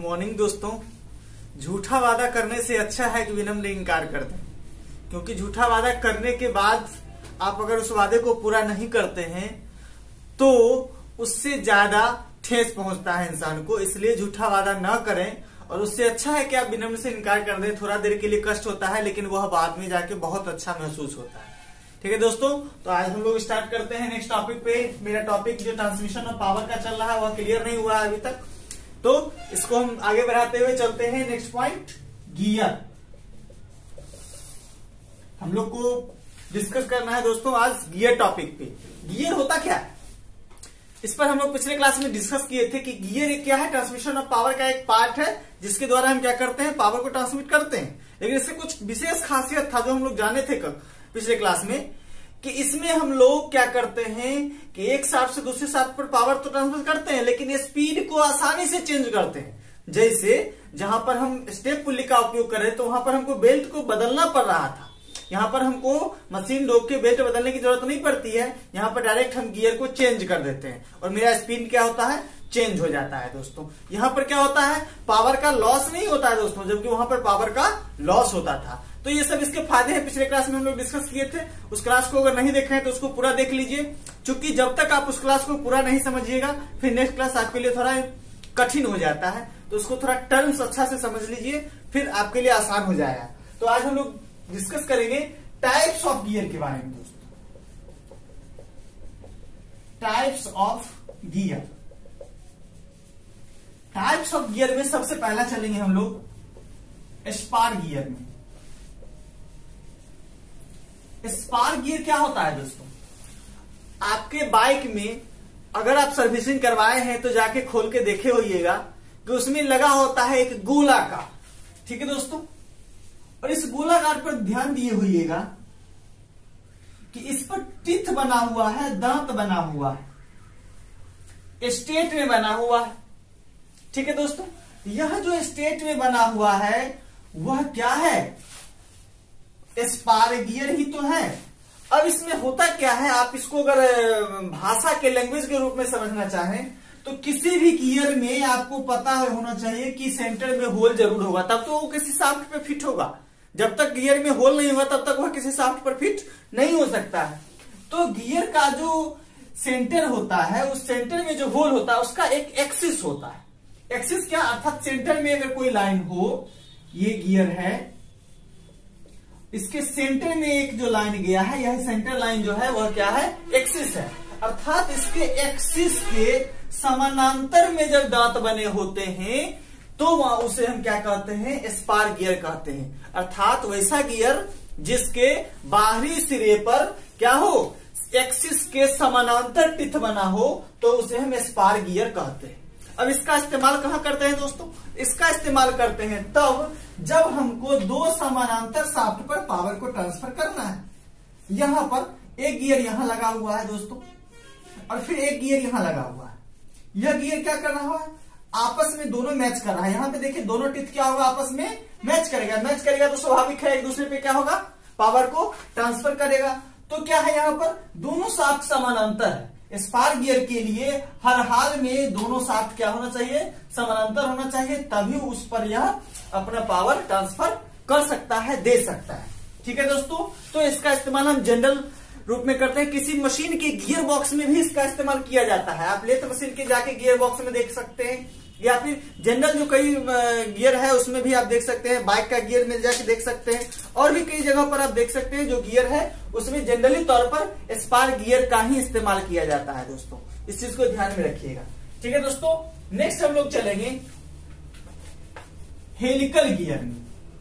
Morning दोस्तों। झूठा वादा करने से अच्छा है कि विनम्र इनकार कर दें, क्योंकि झूठा वादा करने के बाद आप अगर उस वादे को पूरा नहीं करते हैं तो उससे ज्यादा ठेस पहुंचता है इंसान को। इसलिए झूठा वादा न करें और उससे अच्छा है कि आप विनम्र से इनकार कर दें। थोड़ा देर के लिए कष्ट होता है लेकिन वह बाद में जाके बहुत अच्छा महसूस होता है। ठीक है दोस्तों, तो आज हम लोग स्टार्ट करते हैं नेक्स्ट टॉपिक पे। मेरा टॉपिक जो ट्रांसमिशन ऑफ पावर का चल रहा है वह क्लियर नहीं हुआ है अभी तक, तो इसको हम आगे बढ़ाते हुए चलते हैं। Next point, gear. हम लोग को डिस्कस करना है दोस्तों आज गियर टॉपिक पे। गियर होता क्या है, इस पर हम लोग पिछले क्लास में डिस्कस किए थे कि गियर क्या है। ट्रांसमिशन ऑफ पावर का एक पार्ट है जिसके द्वारा हम क्या करते हैं, पावर को ट्रांसमिट करते हैं। लेकिन इससे कुछ विशेष खासियत था जो हम लोग जाने थे पिछले क्लास में, कि इसमें हम लोग क्या करते हैं कि एक शाफ्ट से दूसरे शाफ्ट पर पावर तो ट्रांसफर करते हैं लेकिन स्पीड को आसानी से चेंज करते हैं। जैसे जहां पर हम स्टेप पुल्ली का उपयोग कर रहे थे वहां पर हमको बेल्ट को बदलना पड़ रहा था, यहाँ पर हमको मशीन रोक के बेल्ट बदलने की जरूरत नहीं पड़ती है। यहाँ पर डायरेक्ट हम गियर को चेंज कर देते हैं और मेरा स्पीड क्या होता है, चेंज हो जाता है दोस्तों। यहाँ पर क्या होता है, पावर का लॉस नहीं होता है दोस्तों, जबकि वहां पर पावर का लॉस होता था। तो ये सब इसके फायदे हैं, पिछले क्लास में हम लोग डिस्कस किए थे। उस क्लास को अगर नहीं देखे हैं तो उसको पूरा देख लीजिए, क्योंकि जब तक आप उस क्लास को पूरा नहीं समझिएगा फिर नेक्स्ट क्लास आपके लिए थोड़ा कठिन हो जाता है। तो उसको थोड़ा टर्म्स अच्छा से समझ लीजिए, फिर आपके लिए आसान हो जाएगा। तो आज हम लोग डिस्कस करेंगे टाइप्स ऑफ गियर के बारे में दोस्तों। Types of gear. Types of gear में सबसे पहला चलेंगे हम लोग स्पार गियर में। स्पार गियर क्या होता है दोस्तों, आपके बाइक में अगर आप सर्विसिंग करवाए हैं तो जाके खोल के देखे होइएगा कि उसमें लगा होता है एक गोलाकार। ठीक है दोस्तों, और इस गोलाकार पर ध्यान दिए होइएगा कि इस पर टीथ बना हुआ है, दांत बना हुआ है, स्टेट में बना हुआ है। ठीक है दोस्तों, यह जो स्टेट में बना हुआ है वह क्या है, स्पार गियर ही तो है। अब इसमें होता क्या है, आप इसको अगर भाषा के लैंग्वेज के रूप में समझना चाहें तो किसी भी गियर में आपको पता होना चाहिए कि सेंटर में होल जरूर होगा, तब तो वो किसी शाफ्ट पे फिट होगा। जब तक गियर में होल नहीं हुआ तब तक वह किसी शाफ्ट पर फिट नहीं हो सकता है। तो गियर का जो सेंटर होता है, उस सेंटर में जो होल होता है उसका एक एक्सिस होता है। एक्सिस क्या, अर्थात सेंटर में अगर कोई लाइन हो, ये गियर है, इसके सेंटर में एक जो लाइन गया है, यह सेंटर लाइन जो है वह क्या है, एक्सिस है। अर्थात इसके एक्सिस के समानांतर में जब दांत बने होते हैं तो वहां उसे हम क्या कहते हैं, स्पार गियर कहते हैं। अर्थात वैसा गियर जिसके बाहरी सिरे पर क्या हो, एक्सिस के समानांतर टिथ बना हो, तो उसे हम स्पार गियर कहते हैं। अब इसका इस्तेमाल कहां करते हैं दोस्तों, इसका इस्तेमाल करते हैं तब जब हमको दो समानांतर शाफ्ट पर पावर को ट्रांसफर करना है। यहां पर एक गियर यहां लगा हुआ है दोस्तों और फिर एक गियर यहां लगा हुआ है। यह गियर क्या कर रहा है, आपस में दोनों मैच कर रहा है। यहां पे देखिए दोनों टिथ क्या होगा, आपस में मैच करेगा। मैच करेगा तो स्वाभाविक है एक दूसरे पे क्या होगा, पावर को ट्रांसफर करेगा। तो क्या है, यहां पर दोनों शाफ्ट समानांतर है। स्पार गियर के लिए हर हाल में दोनों शाफ्ट क्या होना चाहिए, समानांतर होना चाहिए, तभी उस पर यह अपना पावर ट्रांसफर कर सकता है, दे सकता है। ठीक है दोस्तों, तो इसका इस्तेमाल हम जनरल रूप में करते हैं। किसी मशीन के गियर बॉक्स में भी इसका इस्तेमाल किया जाता है। आप लेथ मशीन के जाके गियर बॉक्स में देख सकते हैं, या फिर जनरल जो कई गियर है उसमें भी आप देख सकते हैं। बाइक का गियर में जाके देख सकते हैं, और भी कई जगह पर आप देख सकते हैं जो गियर है उसमें जनरली तौर पर स्पार गियर का ही इस्तेमाल किया जाता है दोस्तों। इस चीज को ध्यान में रखिएगा। ठीक है दोस्तों, नेक्स्ट हम लोग चलेंगे हेलिकल गियर में।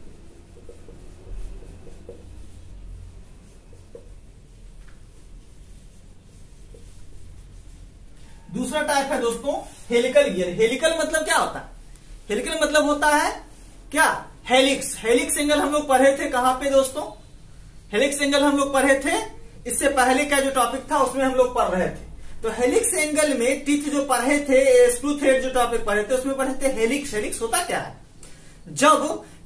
दूसरा टाइप है दोस्तों हेलिकल गियर। हेलिकल मतलब क्या होता है, हेलिकल मतलब होता है क्या, हेलिक्स। हेलिक्स एंगल हम लोग पढ़े थे कहां पे दोस्तों, हेलिक्स एंगल हम लोग पढ़े थे इससे पहले का जो टॉपिक था उसमें हम लोग पढ़ रहे थे। तो हेलिक्स एंगल में टिथ जो पढ़े थे, स्क्रू थ्रेड जो टॉपिक पढ़े थे उसमें पढ़े थे हेलिक्स। हेलिक्स होता क्या है, जब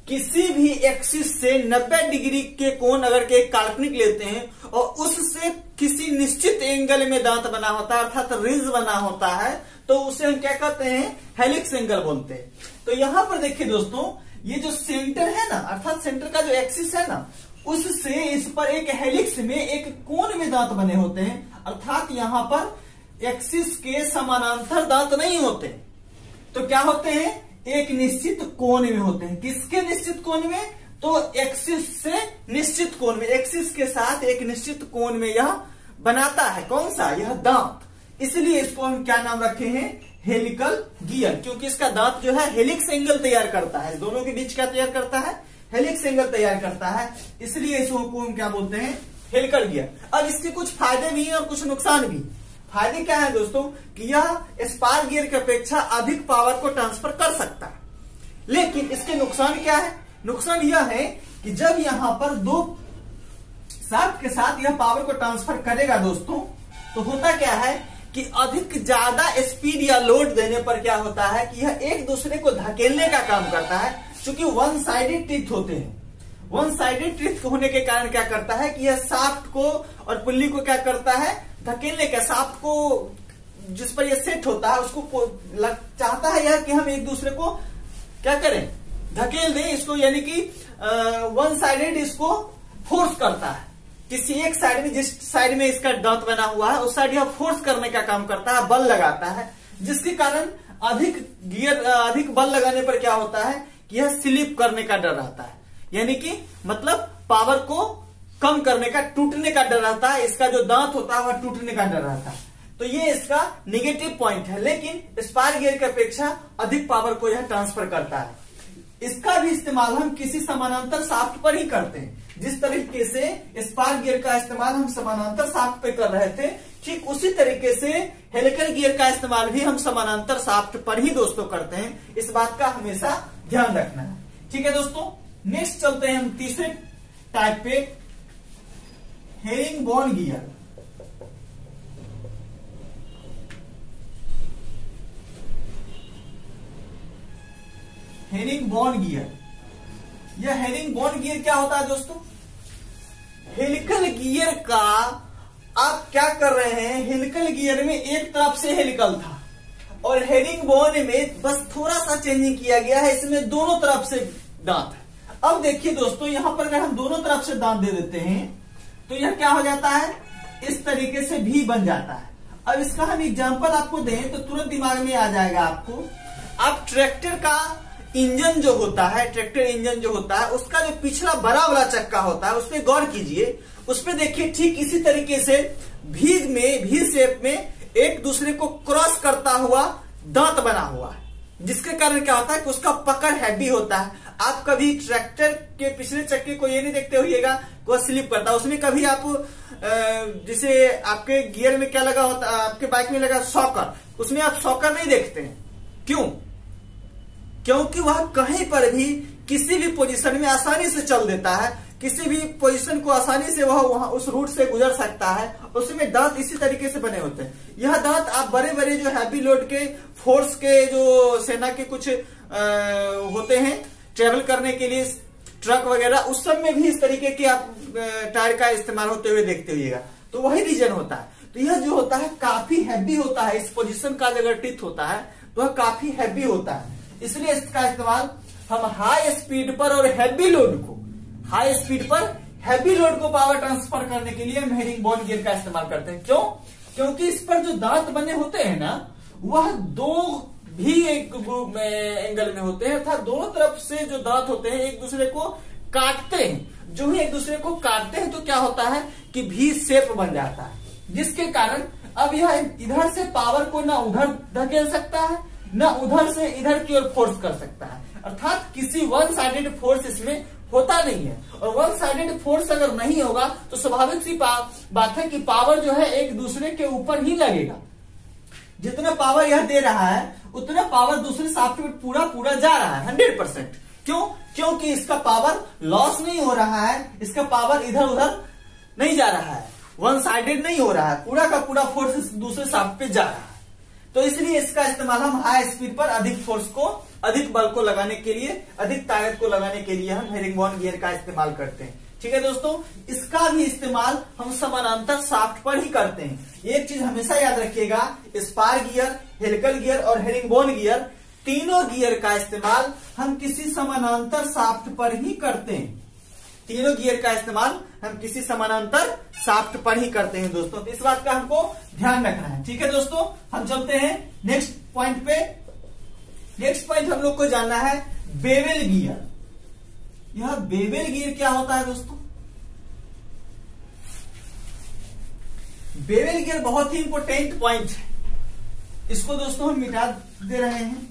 किसी भी एक्सिस से 90 डिग्री के कोण अगर के काल्पनिक लेते हैं और उससे किसी निश्चित एंगल में दांत बना होता है अर्थात रिज बना होता है तो उसे हम क्या कहते हैं, हेलिक्स एंगल बोलते हैं। तो यहां पर देखिए दोस्तों, ये जो सेंटर है ना अर्थात सेंटर का जो एक्सिस है ना उससे इस पर एक हेलिक्स में एक कोण में दांत बने होते हैं अर्थात यहां पर एक्सिस के समानांतर दांत नहीं होते, तो क्या होते हैं, एक निश्चित कोण में होते हैं। किसके निश्चित कोण में, तो एक्सिस से निश्चित कोण में, एक्सिस के साथ एक निश्चित कोण में यह बनाता है कौन सा, यह दांत। इसलिए इसको हम क्या नाम रखे हैं, हेलिकल गियर, क्योंकि इसका दांत जो है हेलिक्स एंगल तैयार करता है, दोनों के बीच क्या तैयार करता है, हेलिक्स एंगल तैयार करता है, इसलिए इसको हम क्या बोलते हैं, हेलिकल गियर। अब इसके कुछ फायदे भी हैं और कुछ नुकसान भी। फायदे क्या है दोस्तों, कि यह स्पार्क गियर की अपेक्षा अधिक पावर को ट्रांसफर कर सकता है, लेकिन इसके नुकसान क्या है, नुकसान यह है कि जब यहां पर दो शाफ्ट के साथ यह पावर को ट्रांसफर करेगा दोस्तों, तो होता क्या है कि अधिक ज्यादा स्पीड या लोड देने पर क्या होता है कि यह एक दूसरे को धकेलने का काम करता है। चूंकि वन साइडेड टीथ होते हैं, वन साइडेड टीथ होने के कारण क्या करता है कि यह शाफ्ट को और पुल्ली को क्या करता है, धकेलने का, शाफ्ट को जिस पर यह सेट होता है उसको चाहता है यह कि हम एक दूसरे को क्या करें, धकेल दें इसको, यानी कि वन साइडेड इसको फोर्स करता है। किसी एक साइड में, जिस साइड में इसका दांत बना हुआ है उस साइड यह फोर्स करने का काम करता है, बल लगाता है, जिसके कारण अधिक बल लगाने पर क्या होता है कि यह स्लिप करने का डर रहता है, यानी कि मतलब पावर को कम करने का, टूटने का डर रहता है, इसका जो दांत होता है वह टूटने का डर रहता है। तो ये इसका निगेटिव पॉइंट है, लेकिन स्पार्क गियर की अपेक्षा अधिक पावर को यह ट्रांसफर करता है। इसका भी इस्तेमाल हम किसी समानांतर शाफ्ट पर ही करते हैं, जिस तरीके से स्पार्क गियर का इस्तेमाल हम समानांतर शाफ्ट पे कर रहे थे, ठीक उसी तरीके से हेलिकल गियर का इस्तेमाल भी हम समानांतर शाफ्ट पर ही दोस्तों करते हैं। इस बात का हमेशा ध्यान रखना है, ठीक है दोस्तों। नेक्स्ट चलते हैं हम तीसरे टाइप पे, हेरिंगबोन गियर। हेरिंगबोन गियर, यह हेरिंगबोन गियर क्या होता है दोस्तों, हेलिकल गियर का आप क्या कर रहे हैं, हेलिकल गियर में एक तरफ से हेलिकल था और हेरिंगबोन में बस थोड़ा सा चेंजिंग किया गया है, इसमें दोनों तरफ से दांत है। अब देखिए दोस्तों, यहां पर अगर हम दोनों तरफ से दांत दे देते हैं तो यह क्या हो जाता है, इस तरीके से भी बन जाता है। अब इसका हम एग्जांपल आपको दें तो तुरंत दिमाग में आ जाएगा आपको। आप ट्रैक्टर का इंजन जो होता है, ट्रैक्टर इंजन जो होता है उसका जो पिछला बड़ा वाला चक्का होता है उस पर गौर कीजिए, उस पर देखिए ठीक इसी तरीके से भी शेप में एक दूसरे को क्रॉस करता हुआ दांत बना हुआ है, जिसके कारण क्या होता है कि उसका पकड़ हैवी होता है। आप कभी ट्रैक्टर के पिछले चक्के को ये नहीं देखते होइएगा कि वह स्लिप करता है, उसमें कभी आप जैसे आपके गियर में क्या लगा होता है, आपके बाइक में लगा शॉकर, उसमें आप शॉकर नहीं देखते हैं, क्यों, क्योंकि वह कहीं पर भी किसी भी पोजीशन में आसानी से चल देता है, किसी भी पोजीशन को आसानी से वह वहां उस रूट से गुजर सकता है। उसमें दांत इसी तरीके से बने होते हैं। यह दांत आप बड़े बड़े जो हैवी लोड के फोर्स के जो सेना के कुछ होते हैं ट्रेवल करने के लिए, ट्रक वगैरह, उस सब में भी इस तरीके के आप टायर का इस्तेमाल होते हुए देखते हुएगा, तो वही रीजन होता है। तो यह जो होता है काफी हैवी होता है, इस पोजीशन का अगर टिथ होता है तो वह काफी हैवी होता है, इसलिए इसका इस्तेमाल हम हाई स्पीड पर और हैवी लोड को, हाई स्पीड पर हैवी लोड को पावर ट्रांसफर करने के लिए हम हेरिंगबोन गियर का इस्तेमाल करते हैं। क्यों, क्योंकि इस पर जो दांत बने होते हैं ना वह दो भी एक एंगल में होते हैं, अर्थात दोनों तरफ से जो दांत होते हैं एक दूसरे को काटते हैं। जो ही एक दूसरे को काटते हैं तो क्या होता है कि भी शेप बन जाता है, जिसके कारण अब यह इधर से पावर को ना उधर धकेल सकता है ना उधर से इधर की ओर फोर्स कर सकता है, अर्थात किसी वन साइडेड फोर्स इसमें होता नहीं है। और वन साइडेड फोर्स अगर नहीं होगा तो स्वाभाविक सी बात है कि पावर जो है एक दूसरे के ऊपर ही लगेगा। जितना पावर यह दे रहा है उतना पावर दूसरे शाफ्ट में पूरा जा रहा है 100%। क्यों, क्योंकि इसका पावर लॉस नहीं हो रहा है, इसका पावर इधर उधर नहीं जा रहा है, वन साइडेड नहीं हो रहा है, पूरा का पूरा फोर्स दूसरे शाफ्ट पे जा रहा है। तो इसलिए इसका इस्तेमाल हम हाई स्पीड पर अधिक फोर्स को अधिक बल को लगाने के लिए, अधिक ताकत को लगाने के लिए हम हेरिंगबोन गियर का इस्तेमाल करते हैं। ठीक है दोस्तों, इसका भी इस्तेमाल हम समानांतर शाफ्ट पर ही करते हैं। एक चीज हमेशा याद रखिएगा, स्पार गियर, हेलिकल गियर और हेरिंगबोन गियर, तीनों गियर का इस्तेमाल हम किसी समानांतर शाफ्ट पर ही करते हैं। तीनों गियर का इस्तेमाल हम किसी समानांतर शाफ्ट पर ही करते हैं दोस्तों, तो इस बात का हमको ध्यान रखना है। ठीक है दोस्तों, हम चलते हैं नेक्स्ट पॉइंट पे। नेक्स्ट पॉइंट हम लोग को जानना है बेवेल गियर। यह बेवेल गियर क्या होता है दोस्तों? बेवेल गियर बहुत ही इंपॉर्टेंट पॉइंट है, इसको दोस्तों हम मिटा दे रहे हैं।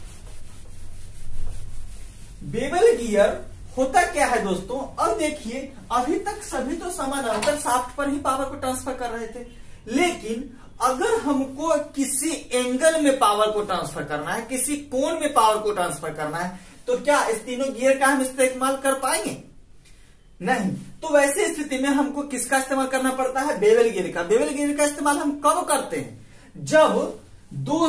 बेवेल गियर होता क्या है दोस्तों? अब देखिए, अभी तक सभी तो समानांतर शाफ्ट पर ही पावर को ट्रांसफर कर रहे थे, लेकिन अगर हमको किसी एंगल में पावर को ट्रांसफर करना है, किसी कोण में पावर को ट्रांसफर करना है, तो क्या इस तीनों गियर का हम इस्तेमाल कर पाएंगे? नहीं। तो वैसे स्थिति में हमको किसका इस्तेमाल करना पड़ता है? बेवेल गियर का। बेवेल गियर का इस्तेमाल हम कब करते हैं? जब दो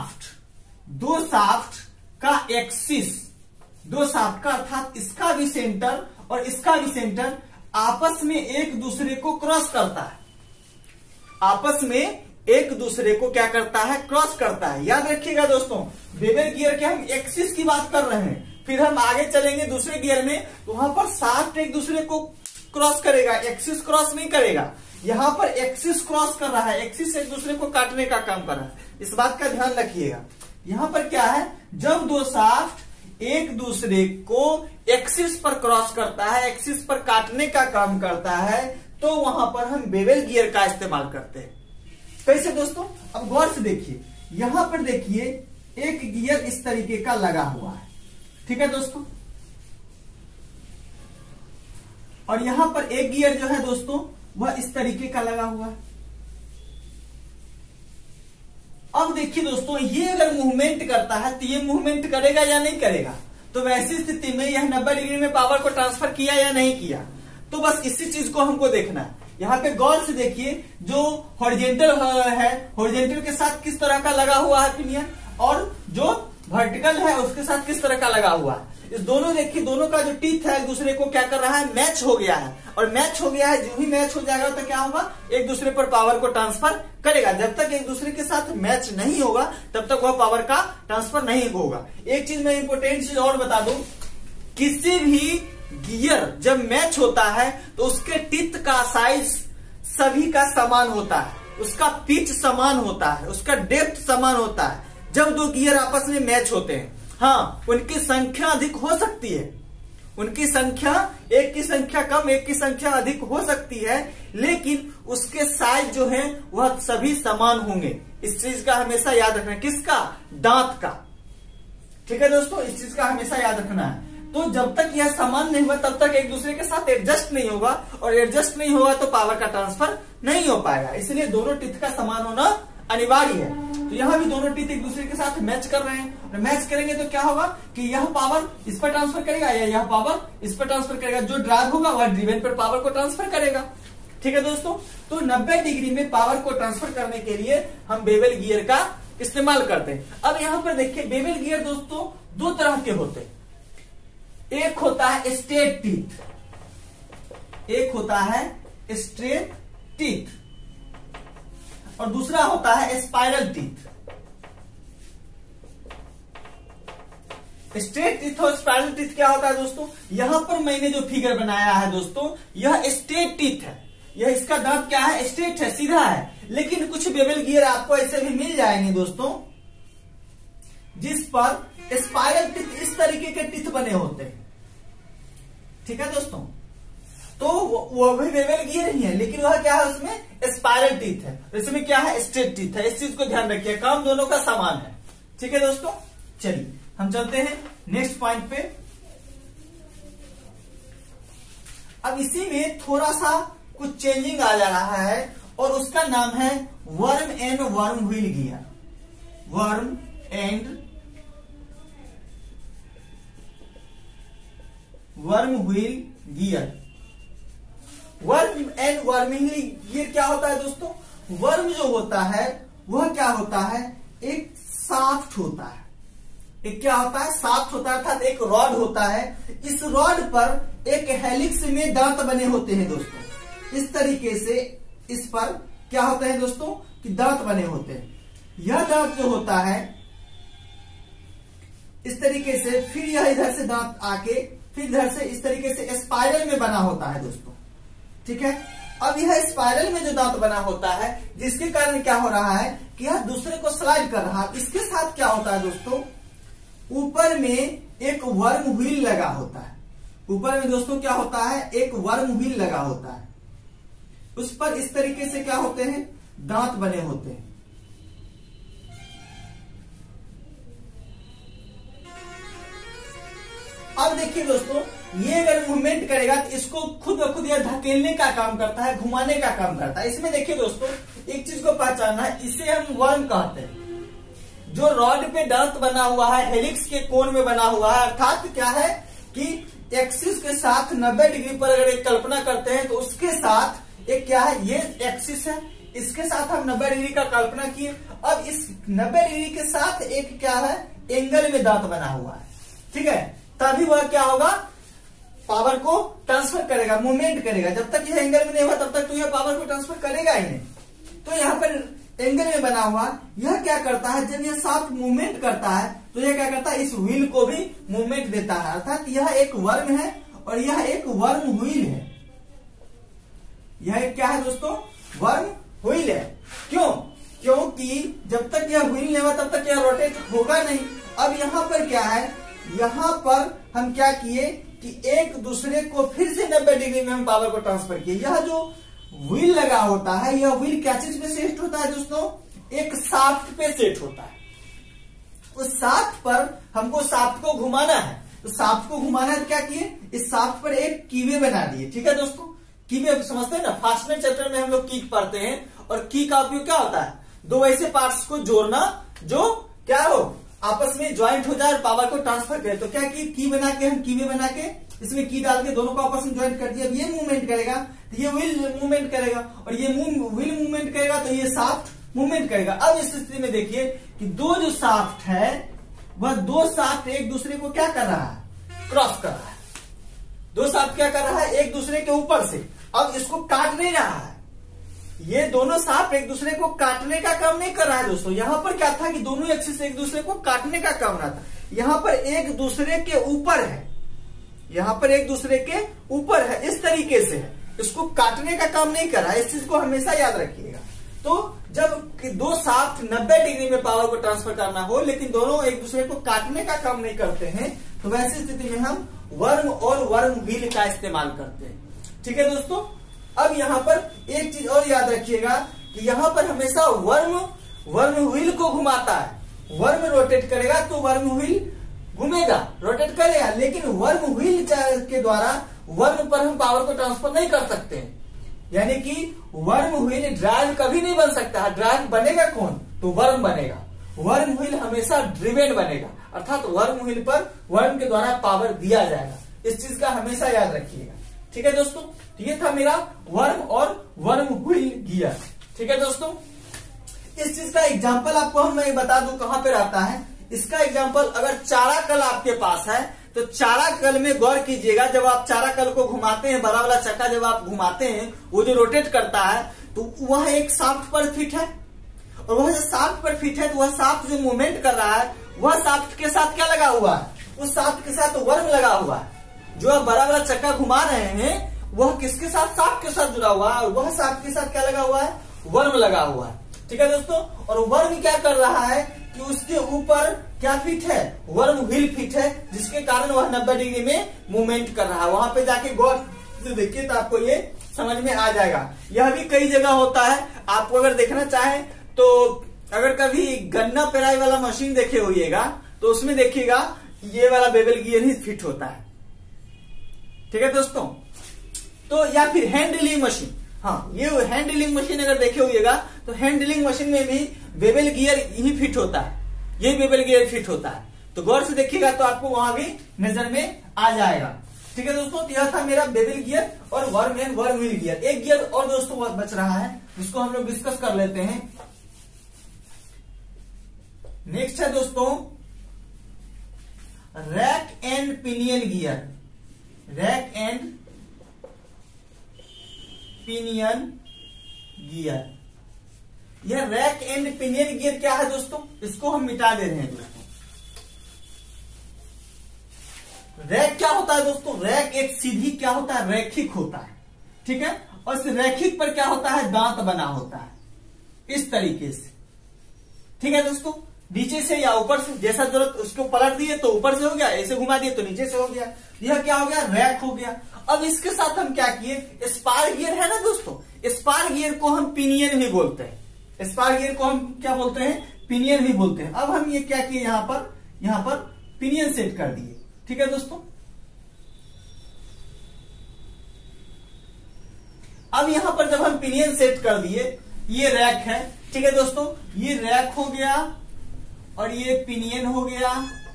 शाफ्ट का एक्सिस, दो शाफ्ट का अर्थात इसका भी सेंटर और इसका भी सेंटर आपस में एक दूसरे को क्रॉस करता है। आपस में एक दूसरे को क्या करता है? क्रॉस करता है। याद रखिएगा दोस्तों, बेवेल गियर के हम एक्सिस की बात कर रहे हैं, फिर हम आगे चलेंगे दूसरे गियर में, तो वहां पर शाफ्ट एक दूसरे को क्रॉस करेगा, एक्सिस क्रॉस नहीं करेगा। यहां पर एक्सिस क्रॉस कर रहा है, एक्सिस एक दूसरे को काटने का काम कर रहा है, इस बात का ध्यान रखिएगा। यहां पर क्या है? जब दो शाफ्ट एक दूसरे को एक्सिस पर क्रॉस करता है, एक्सिस पर काटने का काम करता है, तो वहां पर हम बेवेल गियर का इस्तेमाल करते हैं। कैसे दोस्तों? अब गौर से देखिए, यहां पर देखिए एक गियर इस तरीके का लगा हुआ है, ठीक है दोस्तों, और यहां पर एक गियर जो है दोस्तों वह इस तरीके का लगा हुआ है। अब देखिए दोस्तों, ये अगर मूवमेंट करता है तो ये मूवमेंट करेगा या नहीं करेगा? तो वैसी स्थिति में यह 90 डिग्री में पावर को ट्रांसफर किया या नहीं किया? तो बस इसी चीज को हमको देखना है। यहाँ पे गौर से देखिए, जो हॉरिजेंटल है, हॉरिजेंटल के साथ किस तरह का लगा हुआ है पिनियन, और जो वर्टिकल है उसके साथ किस तरह का लगा हुआ है। इस दोनों देखिए, दोनों का जो टीथ है एक दूसरे को क्या कर रहा है? मैच हो गया है। और मैच हो गया है, जो ही मैच हो जाएगा तो क्या होगा? एक दूसरे पर पावर को ट्रांसफर करेगा। जब तक एक दूसरे के साथ मैच नहीं होगा तब तक वह पावर का ट्रांसफर नहीं होगा। एक चीज मैं इंपोर्टेंट चीज और बता दूं, किसी भी गियर जब मैच होता है तो उसके टीथ का साइज सभी का समान होता है, उसका पिच समान होता है, उसका डेप्थ समान होता है। जब दो गियर आपस में मैच होते हैं, हाँ, उनकी संख्या अधिक हो सकती है, उनकी संख्या, एक की संख्या कम, एक की संख्या अधिक हो सकती है, लेकिन उसके साइज जो है वह सभी समान होंगे। इस चीज का हमेशा याद रखना। किसका? दांत का। ठीक है दोस्तों, इस चीज का हमेशा याद रखना है। तो जब तक यह समान नहीं हुआ तब तक एक दूसरे के साथ एडजस्ट नहीं होगा, और एडजस्ट नहीं होगा तो पावर का ट्रांसफर नहीं हो पाएगा। इसलिए दोनों टीथ का समान होना अनिवार्य है। तो यहाँ भी दोनों टीथ एक दूसरे के साथ मैच कर रहे हैं, और मैच करेंगे तो क्या होगा कि यह पावर इस पर ट्रांसफर करेगा या यह पावर इस पर ट्रांसफर करेगा। जो ड्राइव होगा वह ड्रिवेन पर पावर को ट्रांसफर करेगा। ठीक है दोस्तों, तो 90 डिग्री में पावर को ट्रांसफर करने के लिए हम बेवेल गियर का इस्तेमाल करते हैं। अब यहाँ पर देखिए, बेवेल गियर दोस्तों दो तरह के होते हैं। एक होता है स्ट्रेट टीथ, एक होता है स्ट्रेट टीथ, और दूसरा होता है स्पाइरल टीथ। स्ट्रेट टीथ और स्पाइरल टीथ क्या होता है दोस्तों? यहां पर मैंने जो फिगर बनाया है दोस्तों, यह स्ट्रेट टीथ है। यह इसका दांत क्या है? स्ट्रेट है, सीधा है। लेकिन कुछ बेवेल गियर आपको ऐसे भी मिल जाएंगे दोस्तों, जिस पर स्पाइरल टीथ, इस तरीके के टीथ बने होते हैं। ठीक है दोस्तों, तो वह भी बेवेल गियर ही है, लेकिन वह क्या है? उसमें स्पाइरल टीथ है, इसमें क्या है? स्ट्रेट टीथ है। इस चीज को ध्यान रखिए, काम दोनों का समान है। ठीक है दोस्तों, चलिए हम चलते हैं नेक्स्ट पॉइंट पे। अब इसी में थोड़ा सा कुछ चेंजिंग आ जा रहा है, और उसका नाम है worm and worm wheel gear. Worm and worm wheel gear. Worm and worm wheel gear क्या होता है दोस्तों? वर्म जो होता है वह क्या होता है? एक शाफ्ट होता है, एक क्या होता है, शाफ्ट होता है, अर्थात एक रॉड होता है। इस रॉड पर एक हेलिक्स में दांत बने होते हैं दोस्तों। इस तरीके से इस पर क्या होता है दोस्तों कि दांत बने होते हैं। यह दांत जो होता है इस तरीके से, फिर यह इधर से दांत आके फिर इधर से इस तरीके से स्पाइरल में बना होता है दोस्तों। ठीक है, अब यह स्पाइरल में जो दांत बना होता है, जिसके कारण क्या हो रहा है कि यह दूसरे को स्लाइड कर रहा है। इसके साथ क्या होता है दोस्तों, ऊपर में एक वर्म व्हील लगा होता है। ऊपर में दोस्तों क्या होता है, एक वर्म व्हील लगा होता है। उस पर इस तरीके से क्या होते हैं, दांत बने होते हैं। अब देखिए दोस्तों, ये अगर मूवमेंट करेगा तो इसको खुद ब खुद यह धकेलने का काम करता है, घुमाने का काम करता है। इसमें देखिए दोस्तों, एक चीज को पहचानना है, इसे हम वर्म कहते हैं। जो रॉड पे दांत बना हुआ है, हेलिक्स के कोण में बना हुआ है, अर्थात क्या है कि एक्सिस के साथ 90 डिग्री पर अगर एक कल्पना करते हैं तो उसके साथ एक क्या है, ये एक्सिस है, इसके साथ हम 90 डिग्री का कल्पना किए। अब इस 90 डिग्री के साथ एक क्या है, एंगल में दांत बना हुआ है। ठीक है, तभी वह क्या होगा, पावर को ट्रांसफर करेगा, मूवमेंट करेगा। जब तक यह एंगल में नहीं हुआ तब तक तो यह पावर को ट्रांसफर करेगा ही नहीं। तो यहाँ पर एंगल में बना हुआ यह क्या करता है, जब यह शाफ्ट मूवमेंट करता है तो यह क्या करता है, इस व्हील को भी मूवमेंट देता है। अर्थात यह एक वर्म है और यह एक वर्म व्हील है। यह एक क्या है दोस्तों, वर्म व्हील है। क्यों? क्योंकि जब तक यह व्हील नहीं हुआ तब तक यह रोटेट होगा नहीं। अब यहाँ पर क्या है, यहाँ पर हम क्या किए कि एक दूसरे को फिर से 90 डिग्री में हम पावर को ट्रांसफर किए। यह जो व्हील लगा होता है, यह व्हील क्या चीज पे सेट होता है दोस्तों, एक शाफ्ट पे सेट होता है। उस शाफ्ट पर हमको शाफ्ट को घुमाना है। तो शाफ्ट को घुमाना है तो क्या किए, इस शाफ्ट पर एक कीवे बना दिए। ठीक है दोस्तों, कीवे समझते हैं ना, फास्टनर चैप्टर में हम लोग की पढ़ते हैं। और की का उपयोग क्या होता है, दो ऐसे पार्ट्स को जोड़ना जो क्या हो, आपस में ज्वाइंट हो जाए और पावर को ट्रांसफर करे। तो क्या की बना के, हम कीवे बना के इसमें की डाल के दोनों को आपस में ज्वाइंट कर दिया। अब ये मूवमेंट करेगा तो ये व्हील मूवमेंट करेगा, और ये व्हील मूवमेंट करेगा तो ये शाफ्ट मूवमेंट करेगा। अब इस स्थिति में देखिए कि दो जो शाफ्ट है, वह दो शाफ्ट एक दूसरे को क्या कर रहा है, क्रॉस कर रहा है। दो शाफ्ट क्या कर रहा है, एक दूसरे के ऊपर से। अब इसको काट नहीं रहा है, ये दोनों शाफ्ट एक दूसरे को काटने का काम नहीं कर रहा है दोस्तों। यहां पर क्या था कि दोनों एक्सिस एक दूसरे को काटने का काम रहा था। यहां पर एक दूसरे के ऊपर है, यहां पर एक दूसरे के ऊपर है, इस तरीके से है, इसको काटने का काम नहीं कर रहा है। इस चीज को हमेशा याद रखिएगा। तो जब दो शाफ्ट 90 डिग्री में पावर को ट्रांसफर करना हो लेकिन दोनों एक दूसरे को काटने का काम नहीं करते हैं, तो वैसी स्थिति में हम वर्म और वर्म व्हील का इस्तेमाल करते हैं। ठीक है दोस्तों, अब यहाँ पर एक चीज और याद रखिएगा कि यहाँ पर हमेशा वर्म व्हील को घुमाता है। वर्म रोटेट करेगा तो वर्म व्हील घूमेगा, रोटेट करेगा, लेकिन वर्म व्हील के द्वारा वर्म पर हम पावर को ट्रांसफर नहीं कर सकते हैं। यानी कि वर्म व्हील ड्राइव कभी नहीं बन सकता है। ड्राइव बनेगा कौन, तो वर्म बनेगा। वर्म व्हील हमेशा ड्रिवेन बनेगा, अर्थात वर्म व्हील पर वर्म के द्वारा पावर दिया जाएगा। इस चीज का हमेशा याद रखिएगा। ठीक है दोस्तों, तो ये था मेरा वर्म और वर्म व्हील गियर। ठीक है दोस्तों, इस चीज का एग्जाम्पल आपको मैं बता दूं कहां पर आता है। इसका एग्जाम्पल, अगर चारा कल आपके पास है तो चारा कल में गौर कीजिएगा। जब आप चारा कल को घुमाते हैं, बड़ा वाला चक्का जब आप घुमाते हैं, वो जो रोटेट करता है तो वह एक शाफ्ट पर फिट है, और वह जो शाफ्ट पर फिट है तो वह शाफ्ट जो मूवमेंट कर रहा है वह शाफ्ट के साथ क्या लगा हुआ है, उस शाफ्ट के साथ वर्म लगा हुआ है। जो आप बड़ा वाला चक्का घुमा रहे हैं वह किसके साथ, शाफ्ट के साथ जुड़ा हुआ है, और वह शाफ्ट के साथ क्या लगा हुआ है, वर्म लगा हुआ है। ठीक है दोस्तों, और वर्म क्या कर रहा है कि उसके ऊपर क्या फिट है, वर्म व्हील फिट है, जिसके कारण वह 90 डिग्री में मूवमेंट कर रहा है। वहां पे जाके गौर से देखिए तो आपको ये समझ में आ जाएगा। यह भी कई जगह होता है, आपको अगर देखना चाहें तो अगर कभी गन्ना पेराई वाला मशीन देखे होइएगा तो उसमें देखिएगा ये वाला बेबल गियर ही फिट होता है। ठीक है दोस्तों, तो या फिर हैंड ड्रिलिंग मशीन, हाँ ये हैंड ड्रिलिंग मशीन अगर देखे होइएगा तो हैंड ड्रिलिंग मशीन में भी बेबल गियर ही फिट होता है, ये बेबल गियर फिट होता है। तो गौर से देखिएगा तो आपको वहां भी नजर में आ जाएगा। ठीक है दोस्तों, तो यह था मेरा बेबल गियर और worm and worm wheel gear. एक गियर और दोस्तों बच रहा है जिसको हम लोग डिस्कस कर लेते हैं। नेक्स्ट है दोस्तों rack and pinion gear, rack and pinion gear. यह रैक एंड पिनियन गियर क्या है दोस्तों, इसको हम मिटा दे रहे हैं दोस्तों। रैक क्या होता है दोस्तों, रैक एक सीधी क्या होता है, रैखिक होता है, ठीक है। और इस रैखिक पर क्या होता है, दांत बना होता है इस तरीके से, ठीक है दोस्तों। नीचे से या ऊपर से, जैसा जरूरत उसको पलट दिए तो ऊपर से हो गया, ऐसे घुमा दिए तो नीचे से हो गया। यह क्या हो गया, रैक हो गया। अब इसके साथ हम क्या किए, स्पार गियर है ना दोस्तों, स्पार गियर को हम पिनियन भी बोलते हैं, स्पार गियर को हम क्या बोलते हैं, पिनियन भी बोलते हैं। अब हम ये क्या किए, यहां पर पिनियन सेट कर दिए, ठीक है दोस्तों। अब यहां पर जब हम पिनियन सेट कर दिए, ये रैक है, ठीक है दोस्तों, ये रैक हो गया और ये पिनियन हो गया।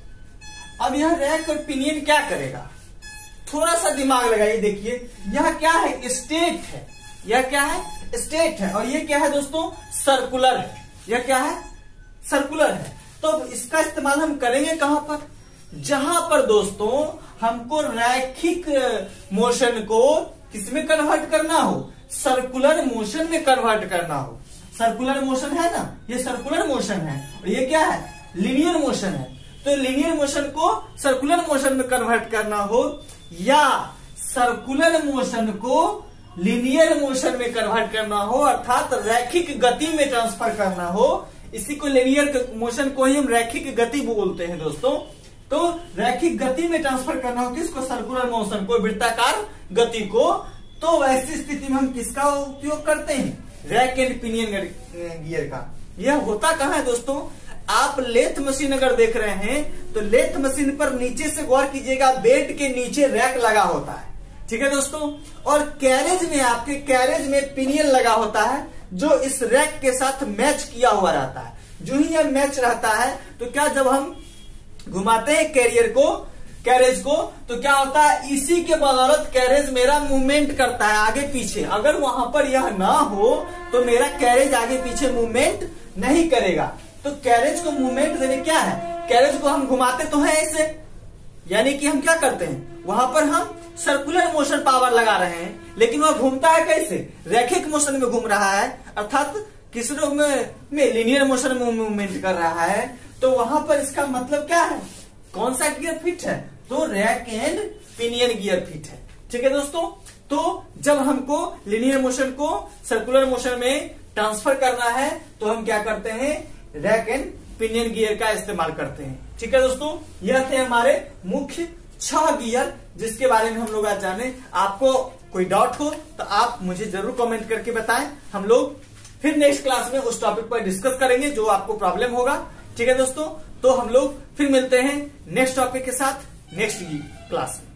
अब यह रैक और पिनियन क्या करेगा, थोड़ा सा दिमाग लगाइए, देखिए यह क्या है, स्टेट है, यह क्या है, स्टेट है, और ये क्या है दोस्तों, सर्कुलर है, यह क्या है, सर्कुलर है। तो इसका इस्तेमाल हम करेंगे कहां पर, जहां पर दोस्तों हमको रैखिक मोशन को किसमें कन्वर्ट करना हो, सर्कुलर मोशन में कन्वर्ट करना हो। सर्कुलर मोशन है ना, ये सर्कुलर मोशन है और ये क्या है, लीनियर मोशन है। तो लीनियर मोशन को सर्कुलर मोशन में कन्वर्ट करना हो या सर्कुलर मोशन को लीनियर मोशन में कन्वर्ट करना हो, अर्थात रैखिक गति में ट्रांसफर करना हो, इसी को लीनियर मोशन को ही हम रैखिक गति बोलते हैं दोस्तों। तो रैखिक गति में ट्रांसफर करना हो किसको, सर्कुलर मोशन को, वृत्ताकार गति को। तो वैसी स्थिति में हम किसका उपयोग करते हैं, रैक एंड पिनियन गियर का। यह होता कहां है दोस्तों, आप लेथ मशीन अगर देख रहे हैं तो लेथ मशीन पर नीचे से गौर कीजिएगा, बेड के नीचे रैक लगा होता है, ठीक है दोस्तों। और कैरेज में, आपके कैरेज में पिनियन लगा होता है जो इस रैक के साथ मैच किया हुआ रहता है। जो ही यह मैच रहता है तो क्या, जब हम घुमाते हैं कैरेज को तो क्या होता है, इसी के बदौलत कैरेज मेरा मूवमेंट करता है आगे पीछे। अगर वहां पर यह ना हो तो मेरा कैरेज आगे पीछे मूवमेंट नहीं करेगा। तो कैरेज को मूवमेंट देने क्या है, कैरेज को हम घुमाते तो है ऐसे, यानी कि हम क्या करते हैं, वहां पर हम सर्कुलर मोशन पावर लगा रहे हैं, लेकिन वह घूमता है कैसे, रैखिक मोशन में घूम रहा है, अर्थात किस रूप में लीनियर मोशन में मूवमेंट कर रहा है। तो वहां पर इसका मतलब क्या है, कौन सा गियर फिट है, तो rack and pinion gear fit है, ठीक है दोस्तों। तो जब हमको लीनियर मोशन को सर्कुलर मोशन में ट्रांसफर करना है तो हम क्या करते हैं, रैक एंड पिनियन गियर का इस्तेमाल करते हैं, ठीक है दोस्तों। यह थे हमारे मुख्य 6 गियर जिसके बारे में हम लोग आज जाने। आपको कोई डाउट हो तो आप मुझे जरूर कमेंट करके बताएं, हम लोग फिर नेक्स्ट क्लास में उस टॉपिक पर डिस्कस करेंगे जो आपको प्रॉब्लम होगा, ठीक है दोस्तों। तो हम लोग फिर मिलते हैं नेक्स्ट टॉपिक के साथ नेक्स्ट क्लास में।